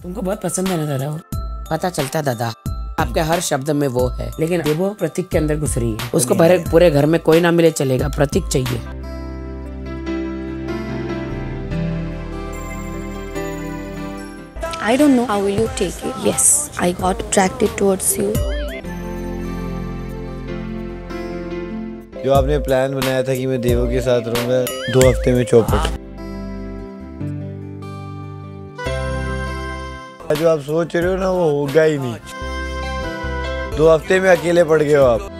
तुमको बहुत पसंद है ना दादा वो? पता चलता दादा, आपके हर शब्द में वो है, लेकिन वो प्रतीक के अंदर घुस रही है। उसको पूरे घर में कोई ना मिले चलेगा, प्रतीक चाहिए। I don't know how will you take it. Yes, I got attracted towards you. जो आपने प्लान बनाया था कि मैं देवो के साथ रहूंगा 2 हफ्ते में चौपट। जो आप सोच रहे हो ना वो होगा ही नहीं। 2 हफ्ते में अकेले पड़ गए हो आप।